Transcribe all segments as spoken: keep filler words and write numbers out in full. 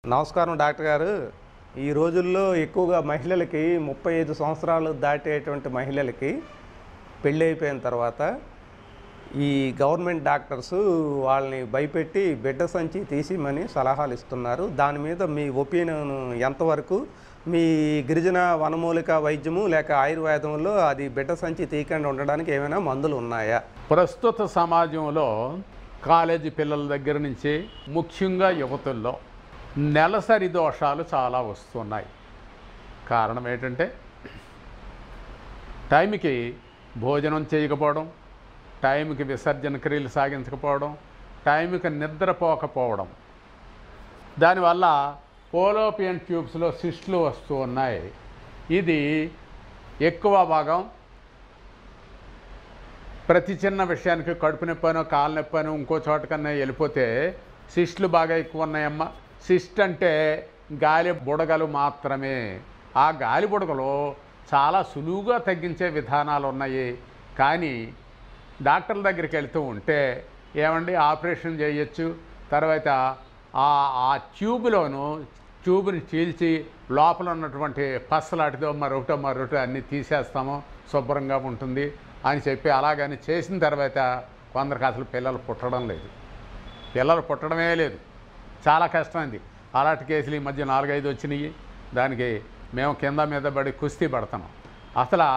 నమస్కారం డాక్టర్ గారు. ఈ రోజుల్లో ఎక్కువగా మహిళలకి ముప్పై ఐదు సంవత్సరాలు దాటేటువంటి మహిళలకి పెళ్ళి అయిపోయిన తర్వాత ఈ గవర్నమెంట్ డాక్టర్స్ వాళ్ళని భయపెట్టి బిడ్డ సంచి తీసిమని సలహాలు ఇస్తున్నారు. దాని మీద మీ ఒపీనియన్ ఎంతవరకు? మీ గిరిజన వనమూలిక వైద్యము లేక ఆయుర్వేదంలో అది బిడ్డ సంచి తీయకుండా ఉండడానికి ఏమైనా మందులు ఉన్నాయా? ప్రస్తుత సమాజంలో కాలేజీ పిల్లల దగ్గర నుంచి ముఖ్యంగా యువతుల్లో నెలసరి దోషాలు చాలా వస్తున్నాయి. కారణం ఏంటంటే టైంకి భోజనం చేయకపోవడం, టైంకి విసర్జన క్రియలు సాగించకపోవడం, టైంకి నిద్రపోకపోవడం, దానివల్ల పోలోపియన్ ట్యూబ్స్లో సిస్టులు వస్తూ ఉన్నాయి. ఇది ఎక్కువ భాగం ప్రతి చిన్న విషయానికి కడుపు నొప్పనో కాలు నొప్పనో ఇంకో చోట కన్నా వెళ్ళిపోతే సిస్టులు బాగా ఎక్కువ ఉన్నాయమ్మా. సిస్ట్ అంటే గాలి బుడగలు మాత్రమే. ఆ గాలి బుడగలు చాలా సులువుగా తగ్గించే విధానాలు ఉన్నాయి. కానీ డాక్టర్ల దగ్గరికి వెళ్తూ ఉంటే ఏమండి ఆపరేషన్ చేయొచ్చు, తర్వాత ఆ ఆ ట్యూబ్లోను ట్యూబ్ని చీల్చి లోపల ఉన్నటువంటి పస్సలాంటిదో మరొకటో మరొకటో అన్నీ తీసేస్తాము, శుభ్రంగా ఉంటుంది అని చెప్పి అలాగని చేసిన తర్వాత కొందరికి అసలు పిల్లలు పుట్టడం లేదు. పిల్లలు పుట్టడమే లేదు, చాలా కష్టమైంది. అలాంటి కేసులు ఈ మధ్య నాలుగైదు వచ్చినాయి. దానికి మేము కింద మీద పడి కుస్తీ పడుతున్నాం. అసలు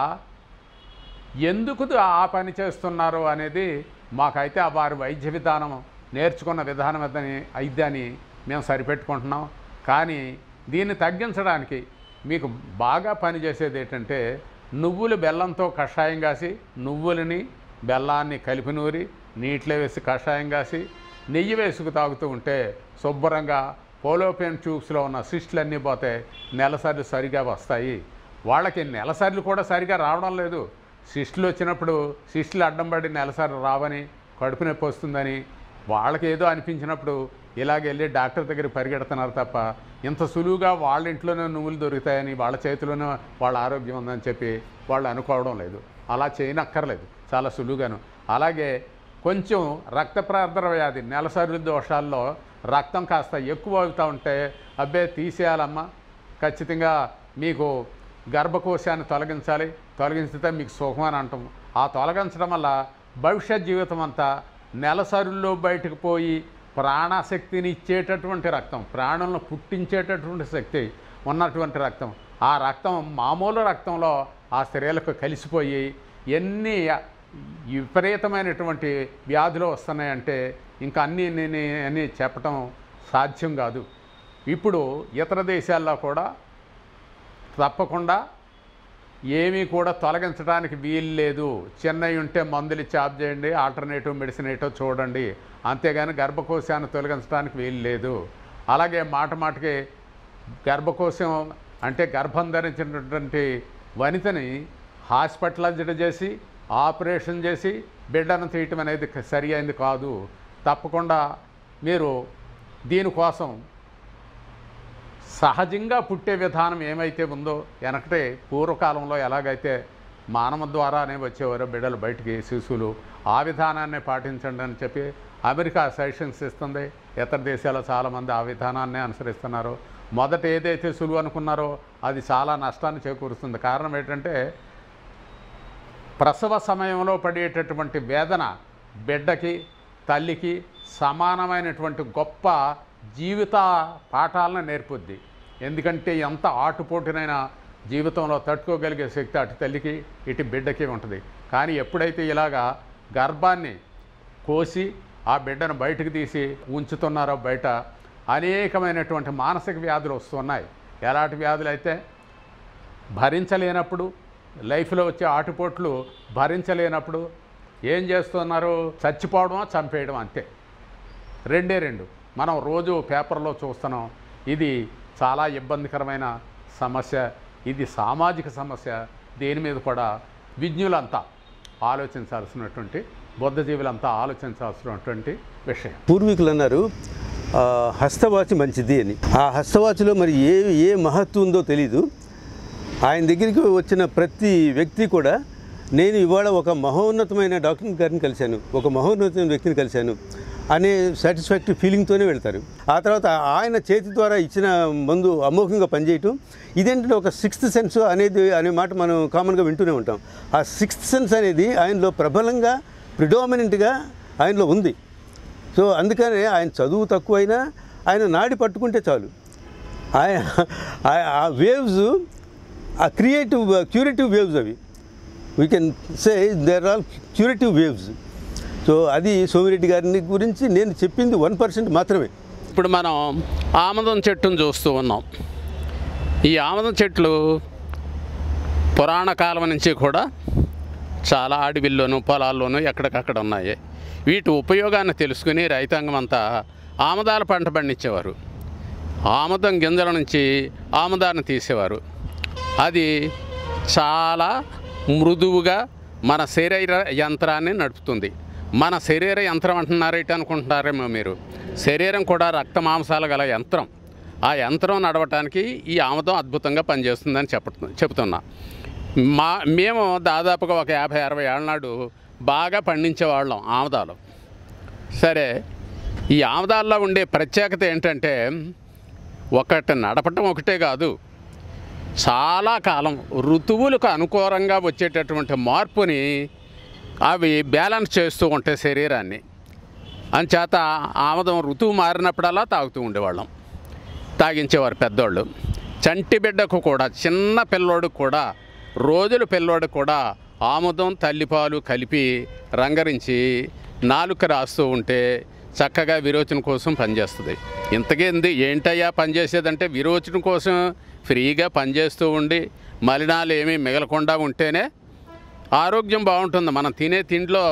ఎందుకు ఆ పని చేస్తున్నారు అనేది మాకైతే ఆ వారి వైద్య విధానం నేర్చుకున్న విధానం అదని అయిద్దని మేము సరిపెట్టుకుంటున్నాం. కానీ దీన్ని తగ్గించడానికి మీకు బాగా పనిచేసేది ఏంటంటే నువ్వులు బెల్లంతో కషాయం కాసి, నువ్వులని బెల్లాన్ని కలిపి నూరి నీటిలో వేసి కషాయం కాసి నెయ్యి వేసుకు తాగుతూ ఉంటే శుభ్రంగా పోలోపియన్ ట్యూబ్స్లో ఉన్న సిస్టులన్నీ పోతే నెలసర్లు సరిగా వస్తాయి. వాళ్ళకి నెలసర్లు కూడా సరిగా రావడం లేదు. సిస్టులు వచ్చినప్పుడు సిస్టులు అడ్డం పడి నెలసర్లు రావని, కడుపు నొప్పి వస్తుందని వాళ్ళకి ఏదో అనిపించినప్పుడు ఇలాగ వెళ్ళి డాక్టర్ దగ్గర పరిగెడుతున్నారు తప్ప ఇంత సులువుగా వాళ్ళ ఇంట్లోనే నువ్వులు దొరుకుతాయని, వాళ్ళ చేతిలోనే వాళ్ళ ఆరోగ్యం ఉందని చెప్పి వాళ్ళు అనుకోవడం లేదు. అలా చేయనక్కర్లేదు, చాలా సులువుగాను. అలాగే కొంచెం రక్త ప్రార్థన వ్యాధి నెలసరి దోషాల్లో రక్తం కాస్త ఎక్కువ అవుతూ ఉంటే అబ్బే తీసేయాలమ్మా, ఖచ్చితంగా మీకు గర్భకోశాన్ని తొలగించాలి, తొలగించితే మీకు సుఖం అని అంటాం. ఆ తొలగించడం వల్ల భవిష్యత్ జీవితం అంతా నెలసరుల్లో బయటకు పోయి ప్రాణశక్తిని ఇచ్చేటటువంటి రక్తం, ప్రాణులను పుట్టించేటటువంటి శక్తి ఉన్నటువంటి రక్తం, ఆ రక్తం మామూలు రక్తంలో ఆ స్త్రీలకు కలిసిపోయి ఎన్ని విపరీతమైనటువంటి వ్యాధులు వస్తున్నాయంటే ఇంకా అన్నీ నేను అని చెప్పటం సాధ్యం కాదు. ఇప్పుడు ఇతర దేశాల్లో కూడా తప్పకుండా ఏమీ కూడా తొలగించడానికి వీలు లేదు. చెన్నై ఉంటే మందులు చాప్ చేయండి, ఆల్టర్నేటివ్ మెడిసిన్ ఏటో చూడండి, అంతేగాని గర్భకోశాన్ని తొలగించడానికి వీలు లేదు. అలాగే మాట మాటకి గర్భకోశం అంటే గర్భం ధరించినటువంటి వనితని హాస్పిటలైజ్డ్ చేసి ఆపరేషన్ చేసి బిడ్డను తీయటం అనేది సరి అయింది కాదు. తప్పకుండా మీరు దీనికోసం సహజంగా పుట్టే విధానం ఏమైతే ఉందో, వెనకటే పూర్వకాలంలో ఎలాగైతే మానవ ద్వారానే వచ్చేవారో బిడ్డలు బయటికి శిశువులు, ఆ విధానాన్ని పాటించండి అని చెప్పి అమెరికా సజెషన్స్ ఇస్తుంది. ఇతర దేశాల్లో చాలామంది ఆ విధానాన్నే అనుసరిస్తున్నారు. మొదట ఏదైతే సులువు అనుకున్నారో అది చాలా నష్టాన్ని చేకూరుస్తుంది. కారణం ఏంటంటే ప్రసవ సమయంలో పడేటటువంటి వేదన బిడ్డకి తల్లికి సమానమైనటువంటి గొప్ప జీవిత పాఠాలను నేర్పుద్ది. ఎందుకంటే ఎంత ఆటుపోటునైనా జీవితంలో తట్టుకోగలిగే శక్తి అటు తల్లికి ఇటు బిడ్డకి ఉంటుంది. కానీ ఎప్పుడైతే ఇలాగా గర్భాన్ని కోసి ఆ బిడ్డను బయటకు తీసి ఉంచుతున్నారో బయట అనేకమైనటువంటి మానసిక వ్యాధులు వస్తున్నాయి. ఎలాంటి వ్యాధులు అయితే భరించలేనప్పుడు, లైఫ్లో వచ్చే ఆటుపోట్లు భరించలేనప్పుడు ఏం చేస్తున్నారు? చచ్చిపోవడమో చంపేయడం, అంతే. రెండే రెండు మనం రోజు పేపర్లో చూస్తున్నాం. ఇది చాలా ఇబ్బందికరమైన సమస్య, ఇది సామాజిక సమస్య. దేని మీద కూడా విజ్ఞులంతా ఆలోచించాల్సినటువంటి, బుద్ధజీవులంతా ఆలోచించాల్సినటువంటి విషయం. పూర్వీకులు అన్నారు హస్తవాచి మంచిది అని. ఆ హస్తవాచిలో మరి ఏ ఏ మహత్వం ఉందో తెలీదు. ఆయన దగ్గరికి వచ్చిన ప్రతి వ్యక్తి కూడా నేను ఇవాళ ఒక మహోన్నతమైన డాక్టర్ గారిని కలిశాను, ఒక మహోన్నతమైన వ్యక్తిని కలిశాను, అనే సాటిస్ఫాక్టరీ ఫీలింగ్తోనే వెళ్తారు. ఆ తర్వాత ఆయన చేతి ద్వారా ఇచ్చిన మందు అమోఘంగా పనిచేయటం, ఇదేంటంటే ఒక సిక్స్త్ సెన్స్ అనేది అనే మాట మనం కామన్గా వింటూనే ఉంటాం. ఆ సిక్స్త్ సెన్స్ అనేది ఆయనలో ప్రబలంగా ప్రిడామినెంట్గా ఆయనలో ఉంది. సో అందుకనే ఆయన చదువు తక్కువైనా ఆయన నాడి పట్టుకుంటే చాలు, ఆయన ఆ వేవ్స్, ఆ క్రియేటివ్ క్యూరేటివ్ వేవ్స్ అవి, we can say there are curative waves. So అది సోమిరెడ్డి గారిని గురించి నేను చెప్పింది వన్ పర్సెంట్ మాత్రమే. ఇప్పుడు మనం ఆమదం చెట్టును చూస్తూ ఉన్నాం. ఈ ఆమదం చెట్లు పురాణ కాలం నుంచి కూడా చాలా అడవిల్లోనూ పొలాల్లోనూ ఎక్కడికక్కడ ఉన్నాయి. వీటి ఉపయోగాన్ని తెలుసుకుని రైతాంగం అంతా ఆమదాల పంట పండించేవారు. ఆమదం గింజల నుంచి ఆమదాన్ని తీసేవారు. అది చాలా మృదువుగా మన శరీర యంత్రాన్ని నడుపుతుంది. మన శరీర యంత్రం అంటున్నారేట అనుకుంటున్నారేమో మీరు. శరీరం కూడా రక్త మాంసాలు గల యంత్రం. ఆ యంత్రం నడవటానికి ఈ ఆమదం అద్భుతంగా పనిచేస్తుందని చెప్ప చెప్తున్నా. మా మేము దాదాపుగా ఒక యాభై అరవై ఏళ్ళ నాడు బాగా పండించేవాళ్ళం ఆమదాలు. సరే, ఈ ఆమదాల్లో ఉండే ప్రత్యేకత ఏంటంటే ఒకటి నడపటం ఒకటే కాదు, చాలా కాలం ఋతువులకు అనుకూలంగా వచ్చేటటువంటి మార్పుని అవి బ్యాలెన్స్ చేస్తూ ఉంటాయి శరీరాన్ని. అంచేత ఆమదం ఋతువు మారినప్పుడల్లా తాగుతూ ఉండేవాళ్ళం, తాగించేవారు పెద్దోళ్ళు. చంటి బిడ్డకు కూడా, చిన్న పిల్లోడికి కూడా, రోజుల పిల్లోడికి కూడా ఆముదం తల్లిపాలు కలిపి రంగరించి నాలుక రాస్తూ ఉంటే చక్కగా విరోచన కోసం పనిచేస్తుంది. ఇంతకేంది ఏంటయ్యా పనిచేసేదంటే విరోచన కోసం ఫ్రీగా పనిచేస్తూ ఉండి మలినాలు ఏమీ మిగలకుండా ఉంటేనే ఆరోగ్యం బాగుంటుంది. మనం తినే తిండిలో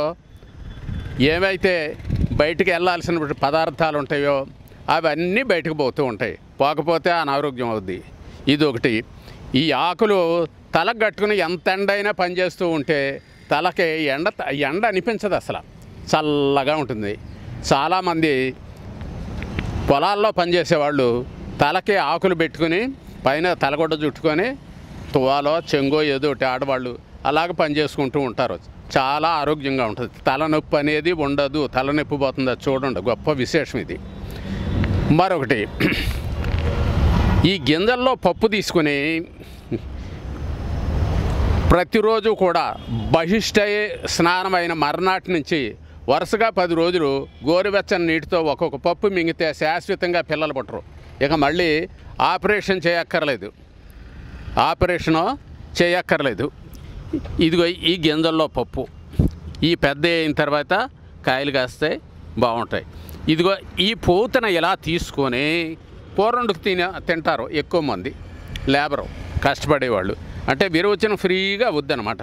ఏవైతే బయటికి వెళ్ళాల్సిన పదార్థాలు ఉంటాయో అవన్నీ బయటకు పోతూ ఉంటాయి. పోకపోతే అనారోగ్యం అవుద్ది. ఇది ఒకటి. ఈ ఆకులు తలకు కట్టుకుని ఎంత ఎండైనా పనిచేస్తూ ఉంటే తలకి ఎండ ఎండ అనిపించదు, అసలు చల్లగా ఉంటుంది. చాలామంది పొలాల్లో పనిచేసేవాళ్ళు తలకి ఆకులు పెట్టుకుని పైన తలగొడ్డ చుట్టుకొని తువాలో చెంగో ఏదో ఒకటి ఆడవాళ్ళు అలాగ పనిచేసుకుంటూ ఉంటారు. చాలా ఆరోగ్యంగా ఉంటుంది. తలనొప్పి అనేది ఉండదు. తలనొప్పి పోతుంది, అది చూడండి, గొప్ప విశేషం ఇది. మరొకటి, ఈ గింజల్లో పప్పు తీసుకుని ప్రతిరోజు కూడా బహిష్ట స్నానమైన మర్నాటి నుంచి వరుసగా పది రోజులు గోరువెచ్చని నీటితో ఒక్కొక్క పప్పు మింగితే శాశ్వతంగా పిల్లలు పుట్టరు. ఇక మళ్ళీ ఆపరేషన్ చేయక్కర్లేదు, ఆపరేషను చేయక్కర్లేదు. ఇదిగో ఈ గింజల్లో పప్పు ఈ పెద్ద అయిన తర్వాత కాయలు కాస్తే బాగుంటాయి. ఇదిగో ఈ పూతన ఇలా తీసుకొని కూరండుకు తిన తింటారు ఎక్కువ మంది లేబరు, కష్టపడేవాళ్ళు. అంటే విరోచన ఫ్రీగా వద్దనమాట.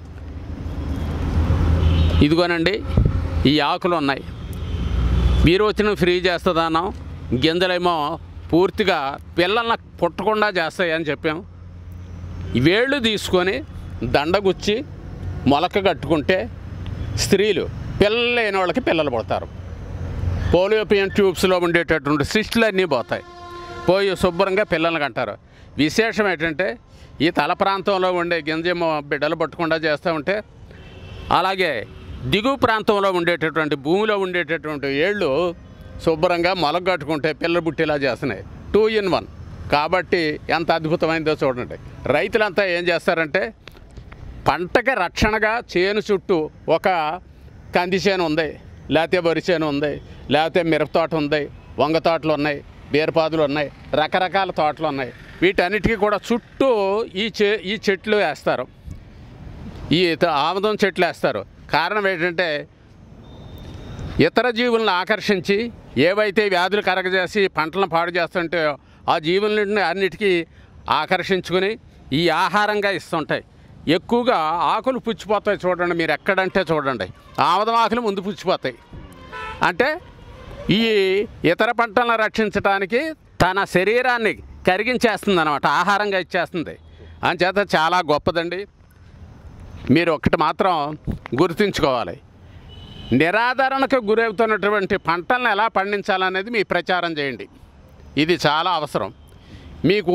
ఇదిగోనండి ఈ ఆకులు ఉన్నాయి, విరోచనం ఫ్రీ చేస్తుందన్నాం. గింజలేమో పూర్తిగా పిల్లల్ని పుట్టకుండా చేస్తాయని చెప్పాం. వేళ్ళు తీసుకొని దండగుచ్చి మొలక కట్టుకుంటే స్త్రీలు పిల్లలు లేని వాళ్ళకి పిల్లలు పుడతారు. పోలియోపియన్ ట్యూబ్స్లో ఉండేటటువంటి సిస్టులు అన్నీ పోతాయి, పోయి శుభ్రంగా పిల్లల్ని కంటారు. విశేషం ఏంటంటే ఈ తల ప్రాంతంలో ఉండే గింజేమో బిడ్డలు పట్టకుండా చేస్తూ ఉంటే, అలాగే దిగువ ప్రాంతంలో ఉండేటటువంటి భూమిలో ఉండేటటువంటి ఏళ్ళు శుభ్రంగా మొలక కట్టుకుంటే పిల్లలు పుట్టేలా చేస్తున్నాయి. Two in one. కాబట్టి ఎంత అద్భుతమైందో చూడండి. రైతులంతా ఏం చేస్తారంటే పంటకి రక్షణగా చేను చుట్టూ ఒక కంది చేను ఉంది, లేకపోతే వరి చేను ఉంది, లేకపోతే మిరప తోట ఉంది, వంగ తోటలు ఉన్నాయి, బీరపాదులు ఉన్నాయి, రకరకాల తోటలు ఉన్నాయి. వీటన్నిటికీ కూడా చుట్టూ ఈ చె ఈ చెట్లు వేస్తారు, ఈ ఆముదం చెట్లు వేస్తారు. కారణం ఏంటంటే ఇతర జీవులను ఆకర్షించి ఏవైతే వ్యాధులు కరగజేసి పంటలను పాడు చేస్తుంటే ఆ జీవులని అన్నిటికీ ఆకర్షించుకుని ఈ ఆహారంగా ఇస్తుంటాయి. ఎక్కువగా ఆకులు పుచ్చిపోతాయి చూడండి, మీరు ఎక్కడంటే చూడండి ఆముదం ఆకులు ముందు పుచ్చిపోతాయి. అంటే ఈ ఇతర పంటలను రక్షించడానికి తన శరీరాన్ని కరిగించేస్తుంది అన్నమాట, ఆహారంగా ఇచ్చేస్తుంది. అంచేత చాలా గొప్పదండి. మీరు ఒక్కటి మాత్రం గుర్తుంచుకోవాలి, నిరాదరణకు గురవుతున్నటువంటి పంటలను ఎలా పండించాలనేది మీ ప్రచారం చేయండి. ఇది చాలా అవసరం. మీకు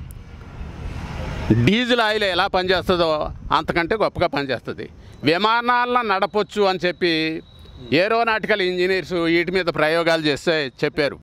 డీజిల్ ఆయిల్ ఎలా పనిచేస్తుందో అంతకంటే గొప్పగా పనిచేస్తుంది. విమానాలను నడపొచ్చు అని చెప్పి ఏరోనాటికల్ ఇంజనీర్స్ వీటి మీద ప్రయోగాలు చేస్తే చెప్పారు.